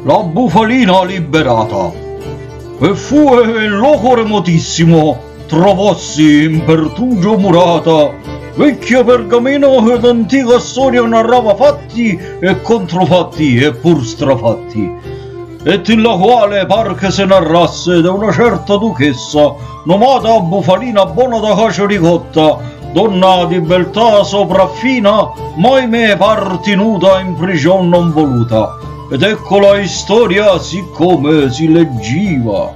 la bufalina liberata. E fu in loco remotissimo trovossi in pertugio murata vecchia pergamena ed antica storia narrava fatti e controfatti e pur strafatti, et in la quale par che se narrasse da una certa duchessa nomata Bufalina buona da cacio ricotta, donna di beltà sopraffina, mai me par tenuta in prigion non voluta. Ed ecco la storia siccome si leggiva.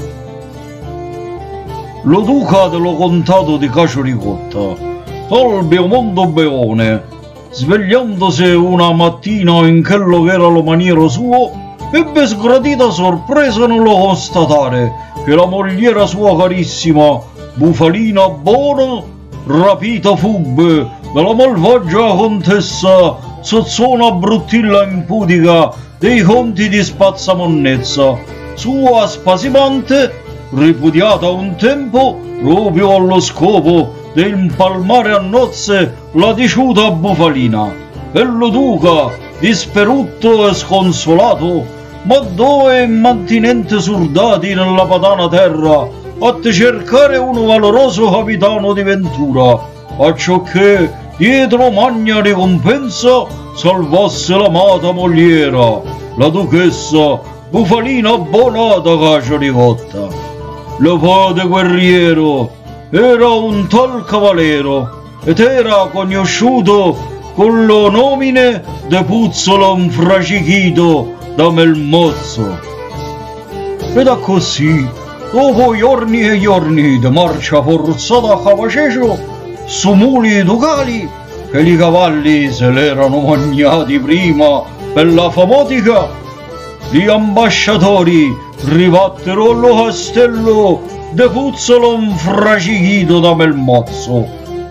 Lo duca dello contato di Cacio Ricotta, al Beomondo Beone, svegliandosi una mattina in quello che era lo maniero suo, ebbe sgradita sorpresa nello constatare che la mogliera sua carissima, Bufalina buona, rapita fubbe dalla malvagia contessa Sozzona Bruttilla impudica dei conti di spazzamonnezza, sua spasimante, ripudiata un tempo proprio allo scopo di impalmare a nozze la diciuta Bufalina. E lo duca, disperutto e sconsolato, ma dove mantinente surdati nella padana terra a te cercare un valoroso capitano di ventura, acciò che dietro magna ricompensa salvasse l'amata mogliera, la duchessa Bufalina buona da Cacio Ricotta. Lo padre guerriero era un tal cavaliero ed era conosciuto con lo nomine de Puzzolo Infracichito da Melmozzo. Ed a così, dopo giorni e giorni di marcia forzata a cavacecio su muli ducali, che i cavalli se l'erano mangiati prima per la famotica, gli ambasciatori rivattero allo castello de Puzzolo Infracichito da Melmozzo.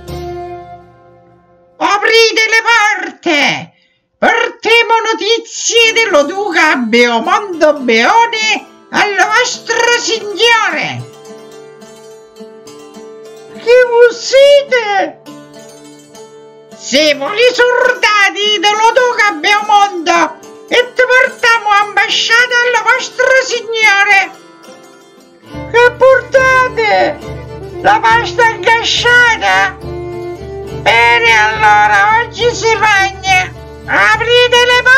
Aprite le porte! Portiamo notizie dello duca Beomondo Beone al vostro signore! Chi voi siete? Siamo gli soldati dello duca Beomondo e ti portiamo ambasciata al vostro signore! Che portate? La pasta ingasciata? Bene, allora oggi si magna! Aprite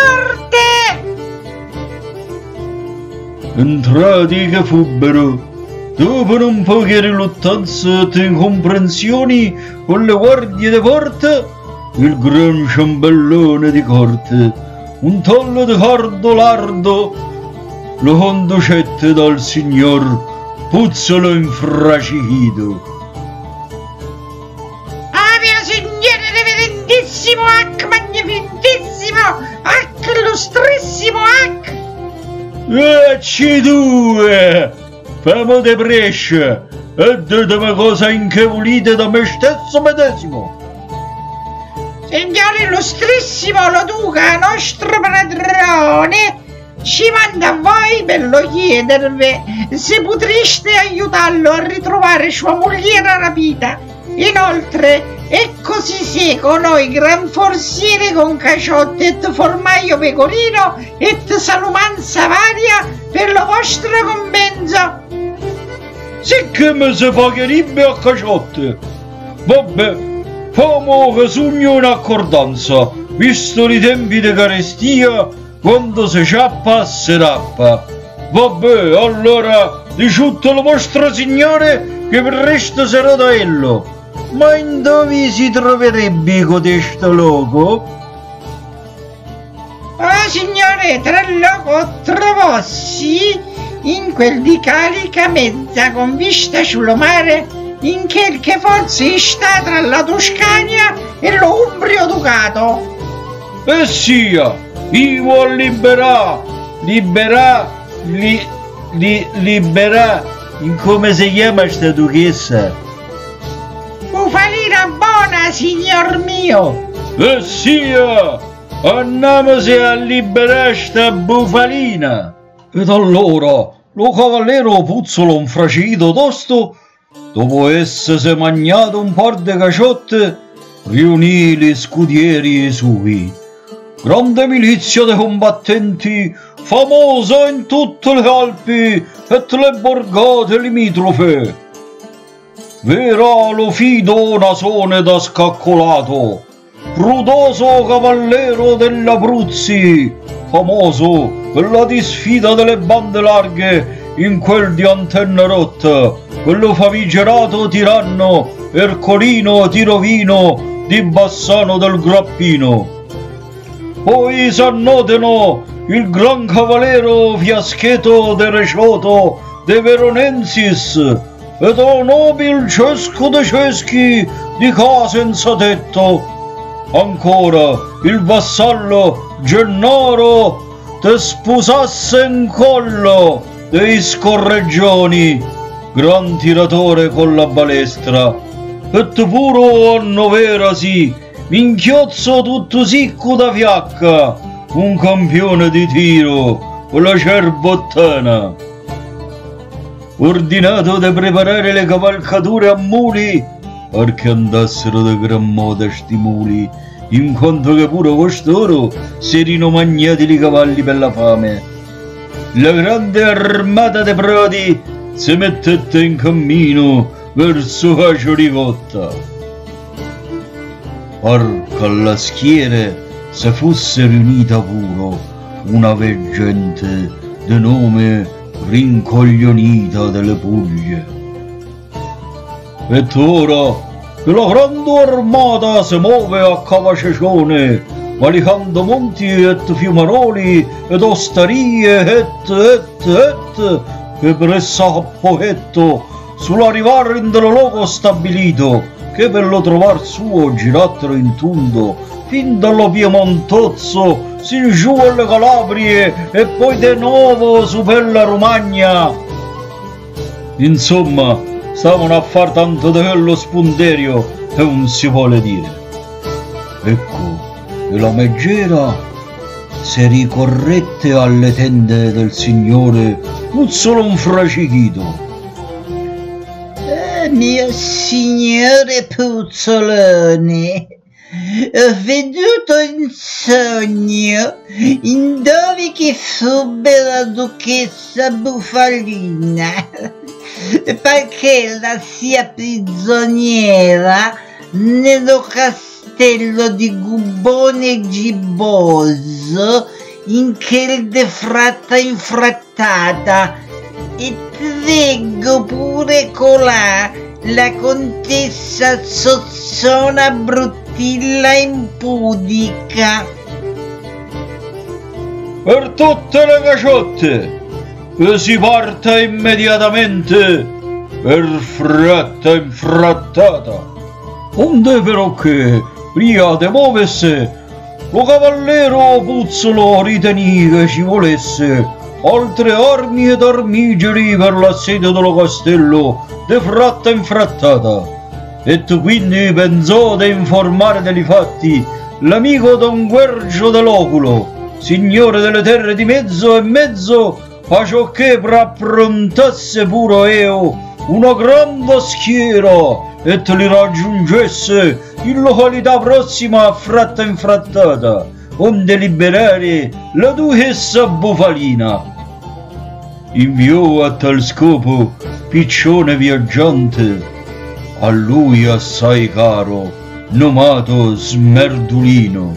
le porte! Entrati che fubbero, dopo un po' di riluttanza e incomprensioni con le guardie de porta, il gran ciambellone di corte, un tollo di cardo lardo, lo conducette dal signor Puzzolo Infracichito. Signore reverendissimo Hac, magnificentissimo Hac, illustrissimo Hac! Ecci due! Famo de brescia e ditemi cosa inchevolite da me stesso medesimo. Signore illustrissimo lo duca, nostro padrone, ci manda a voi per lo chiedervi se potreste aiutarlo a ritrovare sua mogliera rapita. Inoltre, è così seco noi gran forziere con caciotte et formaio pecorino et salumanza varia per lo vostro compenso. Sicché mi si pagherebbe a caciotte. Vabbè, famo che sogno un'accordanza, visto i tempi di carestia, quando si ciappa si rappa. Vabbè, allora diciutto lo vostro signore che per resto sarà da ello. Ma in dove si troverebbe codesto loco? Oh signore, tra loco trovossi in quel di Calica mezza con vista sul mare, in quel che forse sta tra la Toscania e lo Umbrio Ducato. E sia, io vuol liberà, in come si chiama sta duchessa? Bufalina buona, signor mio! E sia, andiamoci a liberare sta Bufalina! Ed allora, lo cavallero Puzzolo Infracichito tosto, dopo essersi magnato un par di caciotte, riunì gli scudieri sui. Grande milizia dei combattenti famosa in tutte le Alpi e le borgate limitrofe. Vera lo fido nasone da scaccolato, prudoso cavallero dell'Abruzzi, famoso per la disfida delle bande larghe in quel di Antenna Rotta, quello famigerato tiranno Ercolino Tirovino di Bassano del Grappino. Poi s'annotano il gran cavallero Fiascheto de Recioto de Veronensis ed o nobil Cesco de Ceschi di Casenza Tetto, ancora il vassallo Gennaro te sposasse in collo dei scorreggioni, gran tiratore con la balestra, et puro annoverasi, minchiozzo tutto sicco da fiacca, un campione di tiro con la cerbottana. Ordinato di preparare le cavalcature a muli, perché andassero da gran moda sti muli, in quanto che pure costoro si erano mangiati i cavalli per la fame. La grande armata de prodi si mettette in cammino verso Cacio Ricotta. Porca alla schiere se fosse riunita puro una veggente de nome Rincoglionita delle Puglie. Et ora che la grande armata si muove a Cavacione, valicando monti et fiumaroli ed osterie che pressa a pochetto sull'arrivare in del luogo stabilito, che per lo trovar suo girattero in tundo fin dallo Piemontozzo sin giù alle Calabrie e poi de nuovo su per la Romagna. Insomma, stavano a far tanto di quello spunterio che non si vuole dire. Ecco, e la meggera se ricorrette alle tende del signore non solo un fracichito. Mio signore Puzzoloni, ho veduto in sogno in dove che subbe la duchessa Bufalina, perché la sia prigioniera nello castello di Gubone Gibboso in quel de fratta infrattata, e treggo pure colà la contessa Zozzona Bruttilla impudica. Per tutte le caciotte e si parte immediatamente per fratta infrattata, onde però che prima de muovesse lo cavallero Puzzolo ritenì che ci volesse altre armi ed armigeri per l'assedio dello castello de fratta infrattata, e quindi pensò di informare dei fatti l'amico Don Guergio dell'Oculo, signore delle terre di mezzo e mezzo, a ciò che approntasse pure io una grande schiera e li raggiungesse in località prossima a fratta infrattata, onde liberare la duchessa Bufalina. Inviò a tal scopo piccione viaggiante, a lui assai caro, nomato Smerdulino.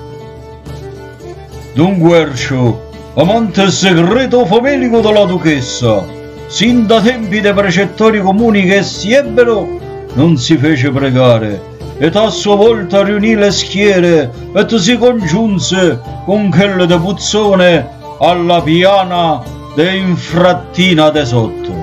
Don Guercio, amante segreto famelico della duchessa, sin da tempi dei precettori comuni che si ebbero, non si fece pregare, ed a sua volta riunì le schiere e si congiunse con quelle de Puzzone alla piana de infrattina de sotto.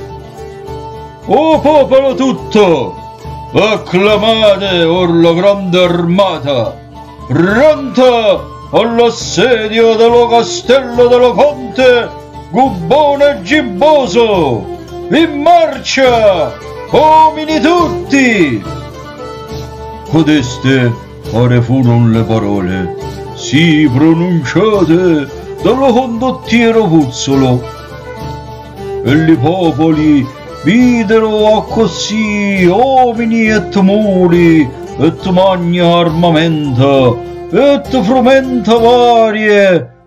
O popolo tutto, acclamate or la grande armata, pronta all'assedio dello castello dello conte Gubone Gibboso. In marcia, uomini tutti! Codeste ora furono le parole, sì pronunciate dallo condottiero Puzzolo, e i popoli videro a così uomini et muli et magna armamenta et frumenta varie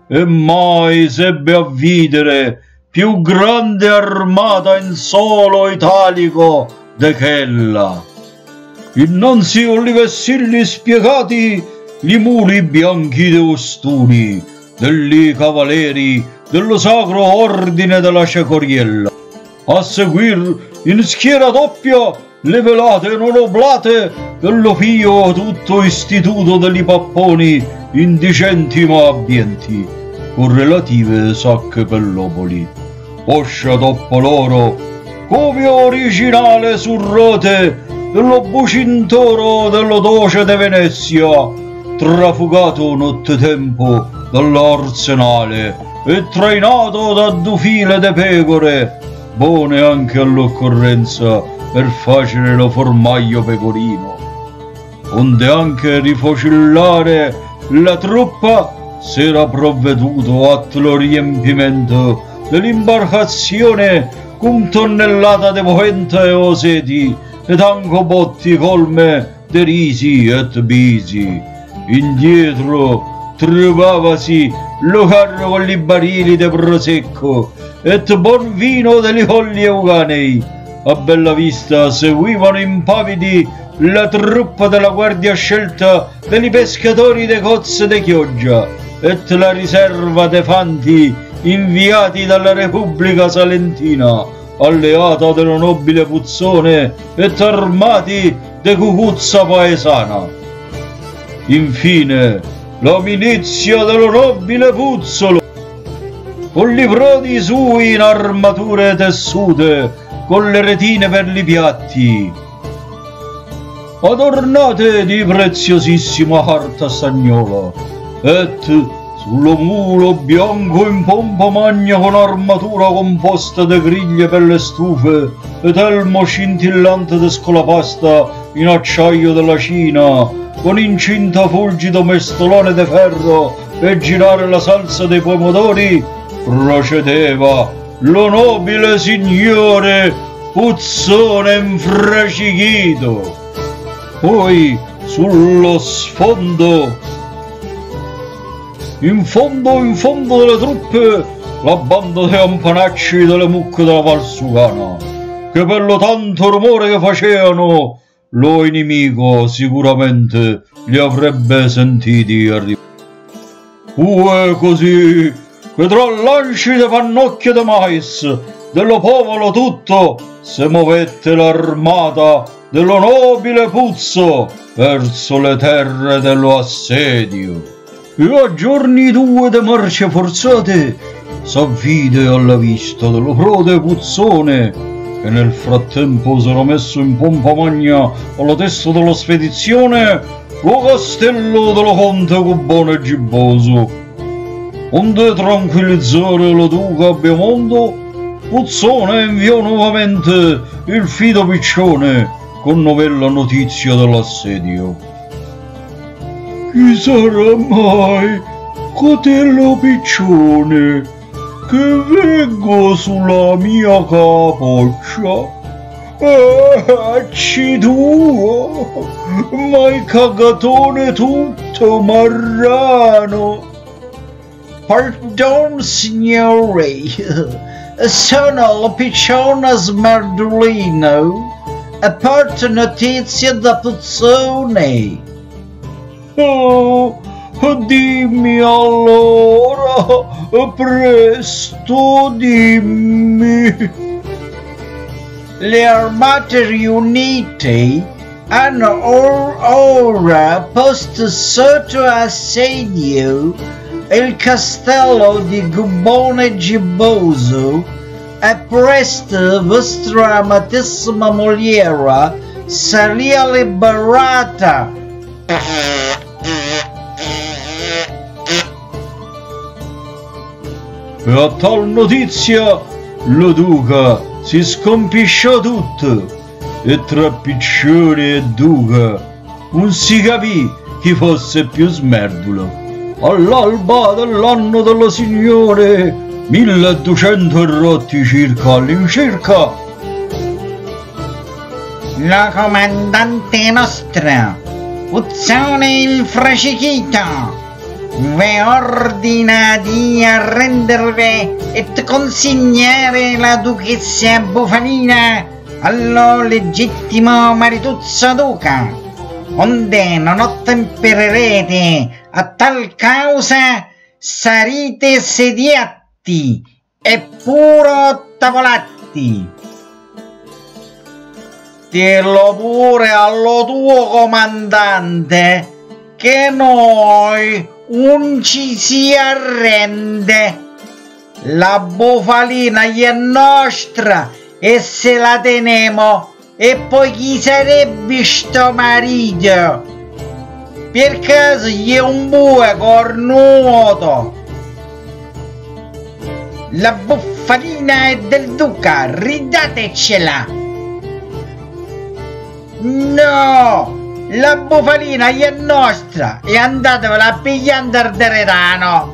e mai sebbe a videre più grande armata in solo italico de chella. Innanzi li vessilli spiegati, li muli bianchi de ostuni, degli cavaleri dello sacro ordine della Cecoriella. A seguir, in schiera doppia, le velate non oblate dello pio tutto istituto degli papponi indicenti ma abbienti, con relative sacche pellopoli. Poscia dopo loro, come originale sul rote dello bucintoro dello doce de Venezia, trafugato nottetempo dall'arsenale e trainato da due file de pecore, buone anche all'occorrenza per facere lo formaio pecorino, onde anche rifocillare la truppa s'era provveduto atto riempimento dell'imbarcazione con tonnellata de polenta e oseti ed anco botti colme de risi et bisi. Indietro trovavasi lo carro con i barili de prosecco et buon vino degli colli euganei. A bella vista seguivano impavidi la truppa della guardia scelta degli pescatori de cozze de Chioggia et la riserva de fanti inviati dalla Repubblica Salentina, alleata dello nobile Puzzone et armati de cucuzza paesana. Infine la milizia dello nobile Puzzolo, con li prodi sui in armature tessute, con le retine per li piatti, adornate di preziosissima carta stagnola, et sullo mulo bianco in pompa magna con armatura composta de griglie per le stufe ed elmo scintillante de scolapasta in acciaio della Cina, con incinta fulgido mestolone de ferro e girare la salsa dei pomodori, procedeva lo nobile signore Puzzone infracichito. Poi sullo sfondo, in fondo delle truppe, la banda dei campanacci delle mucche della Valsugana, che per lo tanto rumore che facevano, lo inimico sicuramente li avrebbe sentiti arrivare. Fu così che tra lanci de pannocchie de mais, dello popolo tutto, se movette l'armata dello nobile Puzzo verso le terre dello assedio. E a giorni due de marce forzate s'avvide alla vista dello prode Puzzone, che nel frattempo s'era messo in pompa magna alla testa della spedizione lo castello dello conte Gubbone Gibboso. Onde tranquillizzare lo duca Biomondo, Puzzone inviò nuovamente il fido Piccione con novella notizia dell'assedio. Chi sarà mai cotello Piccione che vengo sulla mia capoccia? Acci tuo, ma il cagatone tutto marrano. Pardon, signore, sono il Piccione Smerdolino e porto notizia da Puzzone. Oh, dimmi allora, presto dimmi. Le armate riunite hanno ora posto sotto assedio il castello di Gubbone Gibboso e presto vostra amatissima mogliera sarà liberata. E a tal notizia lo duca si scompisciò tutto e tra Piccione e duca non si capì chi fosse più smerdulo. All'alba dell'anno dello Signore 1200 rotti circa all'incirca, la comandante nostra Puzzone infracichita ve ordina di arrendervi et consigliare la duchessa Bufalina allo legittimo marituzzo duca, onde non ottempererete a tal causa sarite sediatti e puro tavolatti. Dirlo pure allo tuo comandante che noi non ci si arrende. La Bufalina è nostra e se la tenemo, e poi chi sarebbe sto marito? Per caso è un bue cornuto? La Bufalina è del duca, ridatecela. No, la Bufalina è nostra e andatevela a pigliare al Deretano.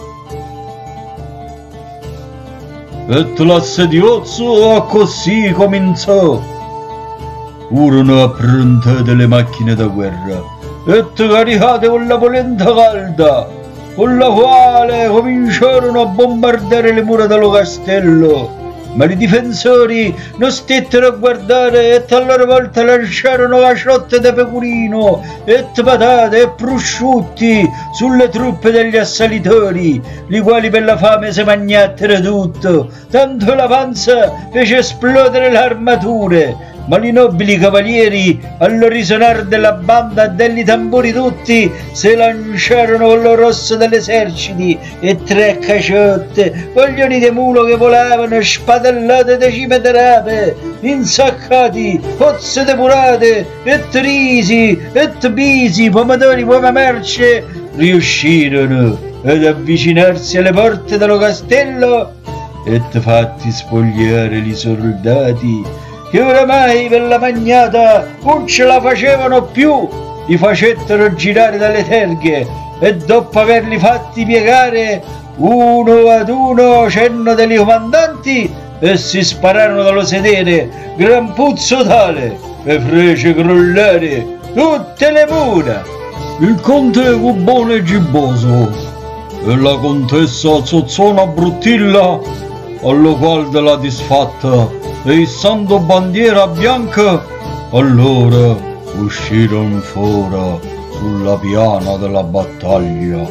E l'assediozzo così cominciò. Furono approntate le macchine da guerra e caricate con la polenta calda, con la quale cominciarono a bombardare le mura dello castello. Ma i difensori non stettero a guardare e a loro volta lasciarono caciotte da pecorino e patate e prosciutti sulle truppe degli assalitori, li quali per la fame si magnattero tutto, tanto la panza fece esplodere le armature. Ma i nobili cavalieri, al risuonar della banda e degli tamburi tutti, si lanciarono con lo rosso degli eserciti e 3 caciotte, coglioni di mulo che volavano, spadellate da cime di rape, insaccati, pozze depurate, e risi, e bisi, pomodori, uova merce, riuscirono ad avvicinarsi alle porte dello castello e fatti spogliare i soldati, che oramai per la magnata non ce la facevano più, li facettero girare dalle terghe e dopo averli fatti piegare uno ad uno 100 degli comandanti e si spararono dallo sedere gran puzzo tale e fece crollare tutte le mura. Il conte fu buono e gibboso e la contessa Zozzona Bruttilla, allo qual della disfatta e issando bandiera bianca, allora uscirono fuori sulla piana della battaglia.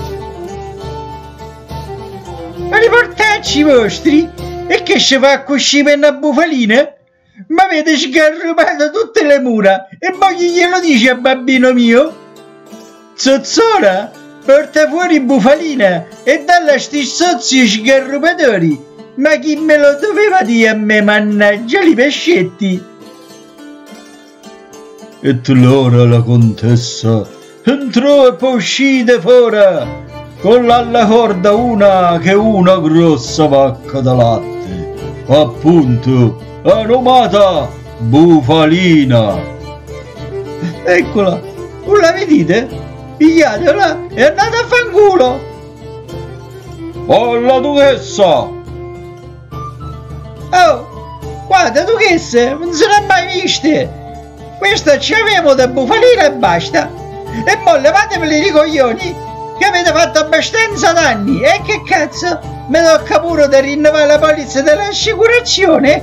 Ma i portacci vostri? E che ci fa così per una Bufalina? Ma avete sgarrupato tutte le mura e poi chi glielo dice a bambino mio? Zozzona, porta fuori Bufalina e dalla sti sozi sgarrupatori. Ma chi me lo doveva dire a me, mannaggia li pescetti? E allora la contessa entrò e poi uscì de fuori con alla corda una grossa vacca da latte, appunto anomata Bufalina. Eccola, non la vedete? Pigliatela e andate a fanculo. Oh, la duchessa! Oh, guarda duchesse, non se l'ha mai viste. Questa ci avevo da Bufalina e basta. E mo levateveli i coglioni, che avete fatto abbastanza danni. E che cazzo, mi tocca pure da rinnovare la polizza dell'assicurazione?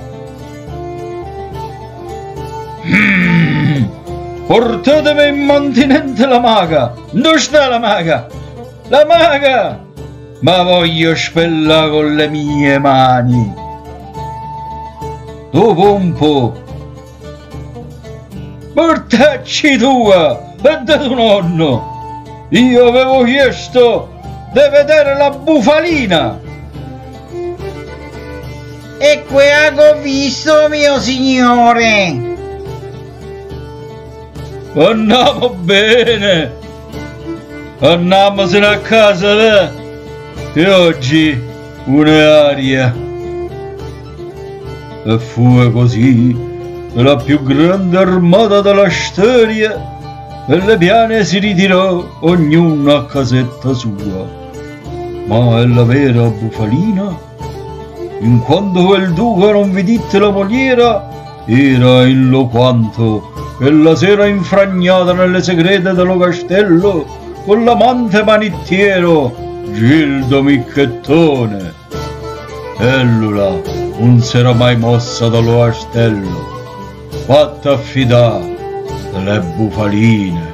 Portatemi in mantinente la maga. Dove sta la maga? La maga! Ma voglio spellare con le mie mani. Dopo un po'. Portacci tua e da tuo nonno. Io avevo chiesto di vedere la Bufalina. E quella che ho visto, mio signore. Andiamo bene. Andiamosene a casa, che oggi un'aria. E fu così la più grande armata della storia e le piane si ritirò ognuno a casetta sua. Ma è la vera Bufalina, in quanto quel duca non veditte la mogliera, era illoquanto e la sera infragnata nelle segrete dello castello con l'amante panettiero Gildo Micchettone. Ellula non s'era mai mossa dallo castello, fatta affidare delle bufaline.